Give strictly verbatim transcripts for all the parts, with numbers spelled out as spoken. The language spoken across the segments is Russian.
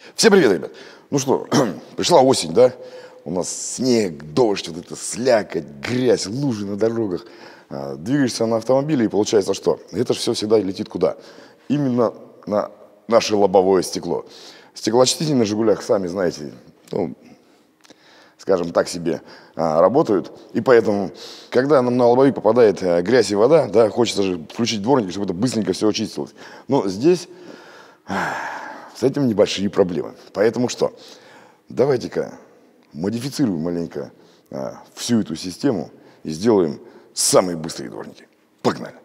Всем привет, ребят! Ну что, пришла осень, да? У нас снег, дождь, вот это слякоть, грязь, лужи на дорогах. А, двигаешься на автомобиле, и получается что? Это же все всегда летит куда? Именно на наше лобовое стекло. Стеклоочистители на «Жигулях», сами знаете, ну, скажем так себе, а, работают. И поэтому, когда нам на лобовик попадает а, грязь и вода, да, хочется же включить дворники, чтобы это быстренько все очистилось. Но здесь... С этим небольшие проблемы. Поэтому что? Давайте-ка модифицируем маленько а, всю эту систему и сделаем самые быстрые дворники. Погнали!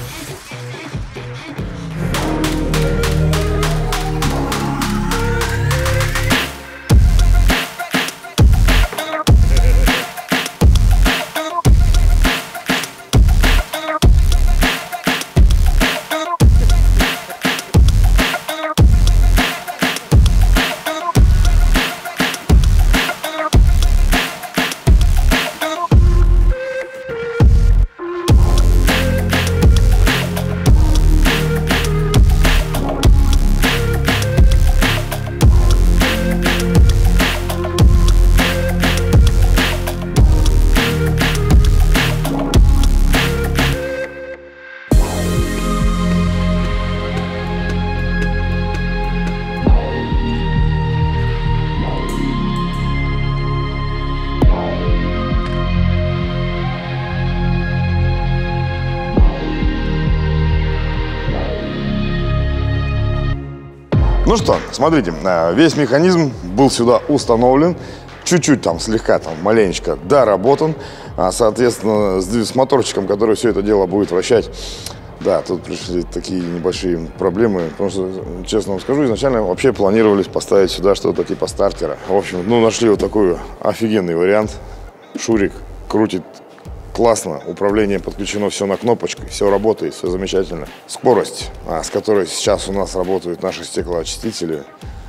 Ну что, смотрите, весь механизм был сюда установлен, чуть-чуть там, слегка там, маленечко доработан, соответственно, с моторчиком, который все это дело будет вращать. Да, тут пришли такие небольшие проблемы, потому что, честно вам скажу, изначально вообще планировались поставить сюда что-то типа стартера. В общем, ну, нашли вот такой офигенный вариант. Шурик крутит классно, управление подключено все на кнопочку, все работает, все замечательно. Скорость, а, с которой сейчас у нас работают наши стеклоочистители,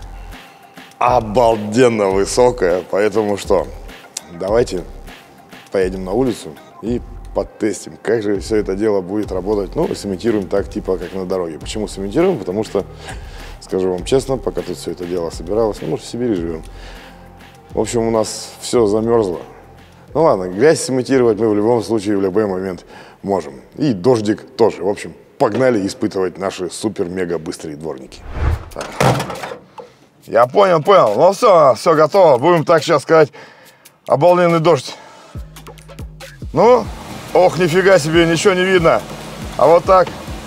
обалденно высокая, поэтому что, давайте поедем на улицу и подтестим, как же все это дело будет работать. Ну, сымитируем так, типа, как на дороге. Почему сымитируем? Потому что, скажу вам честно, пока тут все это дело собиралось, ну, мы же в Сибири живем. В общем, у нас все замерзло. Ну ладно, грязь сымитировать мы в любом случае в любой момент можем. И дождик тоже. В общем, погнали испытывать наши супер-мега-быстрые дворники. Так. Я понял, понял. Ну все, все готово. Будем так сейчас сказать, обалденный дождь. Ну, ох, нифига себе, ничего не видно. А вот так.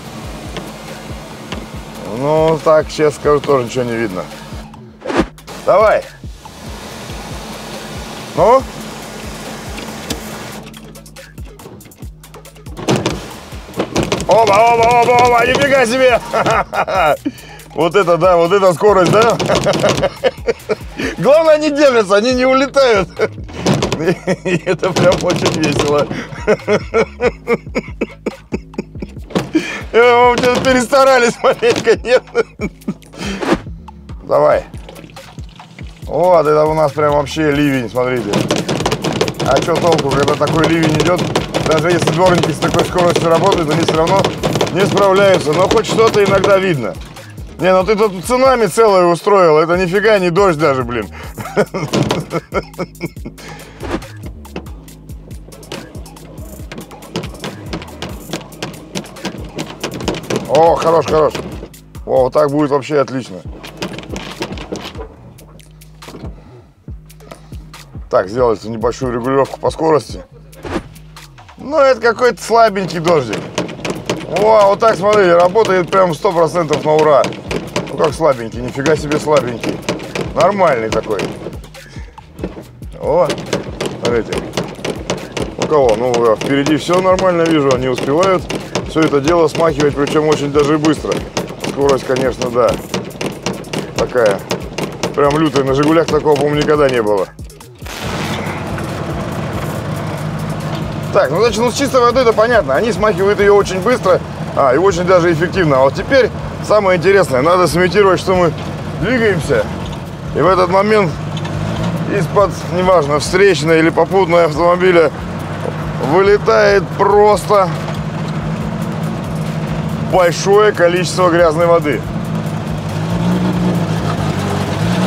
Ну, так, честно скажу, тоже ничего не видно. Давай. Ну? Оба, оба, оба, оба, нифига себе! Вот это, да, вот это скорость, да? Главное, они держатся, они не улетают. И это прям очень весело. Мы что-то перестарались маленько, нет? Давай. Вот, это у нас прям вообще ливень, смотрите. А что толку, когда такой ливень идет? Даже если дворники с такой скоростью работают, они все равно не справляются. Но хоть что-то иногда видно. Не, ну ты тут цунами целое устроил. Это нифига не дождь даже, блин. О, хорош, хорош. О, вот так будет вообще отлично. Так, сделать небольшую регулировку по скорости. Ну, это какой-то слабенький дождик. О, вот так, смотрите, работает прям сто процентов на ура. Ну, как слабенький, нифига себе слабенький. Нормальный такой. О, смотрите. У кого? Ну, впереди все нормально вижу, они успевают все это дело смахивать, причем очень даже быстро. Скорость, конечно, да, такая, прям лютая. На «Жигулях» такого, по-моему, никогда не было. Так, ну, значит, ну, с чистой водой-то понятно. Они смахивают ее очень быстро, а, и очень даже эффективно. А вот теперь самое интересное. Надо сымитировать, что мы двигаемся. И в этот момент из-под, неважно, встречной или попутной автомобиля вылетает просто большое количество грязной воды.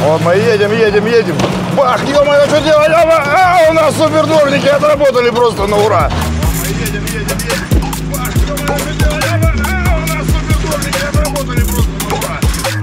Вот мы едем, едем, едем. Бах, ё-моё, что делать? А, у нас супердворники отработали просто на ура. Мы едем, едем, едем. Бах, ё-моё, что делать? А, у нас супердворники отработали просто на ура.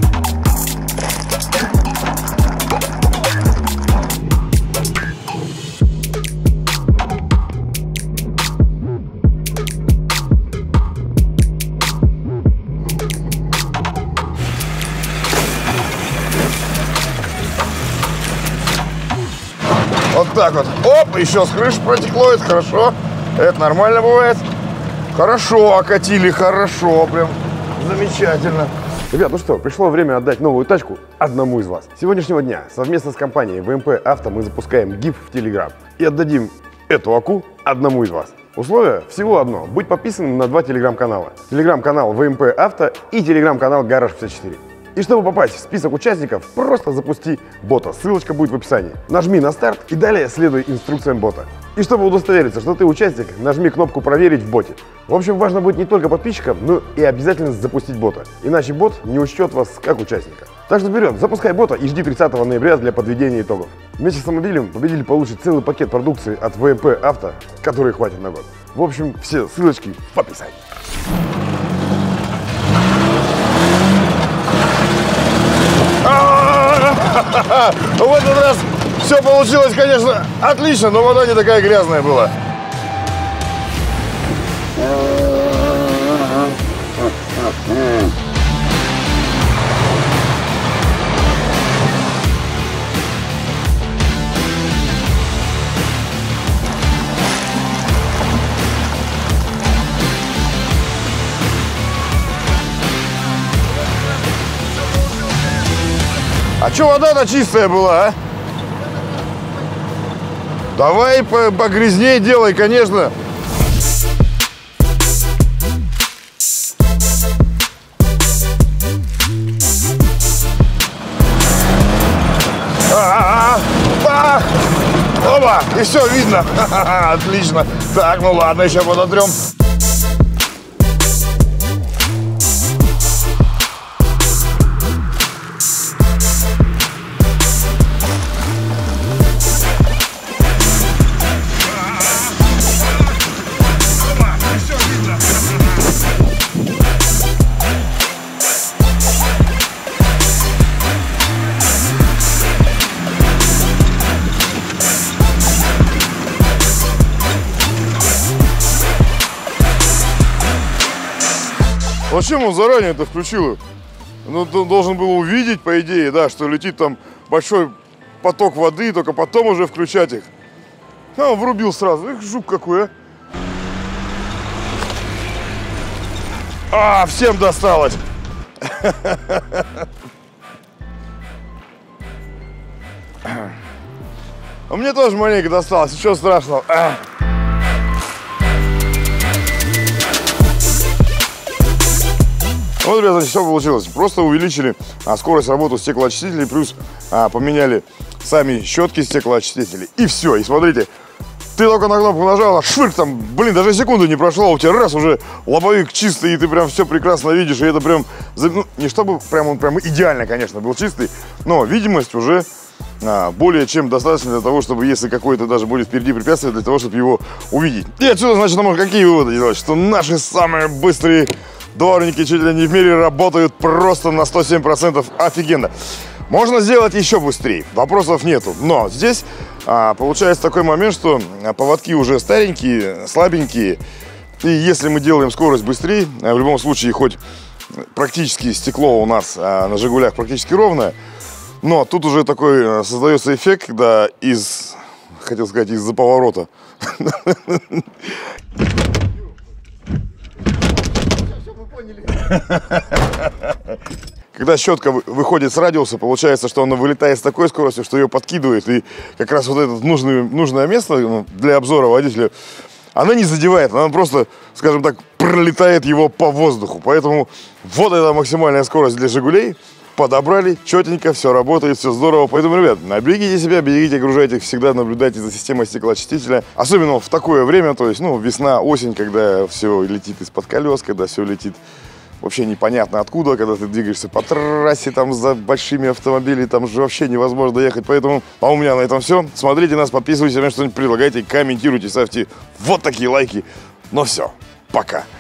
Вот так вот. Оп, еще с крыши протекло, это хорошо. Это нормально бывает. Хорошо окатили, хорошо, прям замечательно. Ребят, ну что, пришло время отдать новую тачку одному из вас. С сегодняшнего дня совместно с компанией вэ эм пэ Авто мы запускаем гиф в Telegram и отдадим эту АКУ одному из вас. Условие всего одно. Быть подписанным на два телеграм-канала. Телеграм-канал вэ эм пэ Авто и телеграм-канал Гараж пятьдесят четыре. И чтобы попасть в список участников, просто запусти бота. Ссылочка будет в описании. Нажми на старт и далее следуй инструкциям бота. И чтобы удостовериться, что ты участник, нажми кнопку «Проверить» в боте. В общем, важно быть не только подписчиком, но и обязательно запустить бота. Иначе бот не учтет вас как участника. Так что вперед, запускай бота и жди тридцатого ноября для подведения итогов. Вместе с автомобилем победитель получит целый пакет продукции от вэ эм пэ Авто, который хватит на год. В общем, все ссылочки в описании. В этот раз все получилось, конечно, отлично, но вода не такая грязная была. А чё вода-то чистая была, а? Давай погрязнее делай, конечно. А-а-а! Оба! И все видно. Отлично. Так, ну ладно, еще подотрем. Зачем он заранее это включил? Ну, он должен был увидеть, по идее, да, что летит там большой поток воды, только потом уже включать их. А, он врубил сразу. Эх, жук какой, а. А, всем досталось. А мне тоже маленько досталось, ничего страшного. Вот, ребята, все получилось. Просто увеличили а, скорость работы стеклоочистителей, плюс а, поменяли сами щетки стеклоочистителей. И все. И смотрите, ты только на кнопку нажал, швырк там, блин, даже секунды не прошло, у тебя раз уже лобовик чистый, и ты прям все прекрасно видишь. И это прям, ну, не чтобы прям он прям идеально, конечно, был чистый, но видимость уже а, более чем достаточно для того, чтобы, если какой-то даже будет впереди препятствие, для того, чтобы его увидеть. И отсюда, значит, мы какие выводы делать? Что наши самые быстрые дворники чуть ли не в мире работают просто на сто семь процентов офигенно. Можно сделать еще быстрее, вопросов нету. Но здесь а, получается такой момент, что поводки уже старенькие, слабенькие. И если мы делаем скорость быстрее, в любом случае хоть практически стекло у нас а, на Жигулях практически ровное, но тут уже такой создается эффект, когда из, хотел сказать, из-за поворота когда щетка выходит с радиуса, получается, что она вылетает с такой скоростью, что ее подкидывает. И как раз вот это нужное, нужное место для обзора водителя, она не задевает, она просто, скажем так, пролетает его по воздуху. Поэтому вот эта максимальная скорость для Жигулей. Подобрали, четенько, все работает, все здорово. Поэтому, ребят, берегите себя, берегите окружающих, всегда наблюдайте за системой стеклоочистителя. Особенно в такое время, то есть, ну, весна, осень, когда все летит из-под колес, когда все летит вообще непонятно откуда, когда ты двигаешься по трассе, там, за большими автомобилями, там же вообще невозможно доехать. Поэтому, а у меня на этом все. Смотрите нас, подписывайтесь, мне что-нибудь предлагайте, комментируйте, ставьте вот такие лайки. Ну все, пока.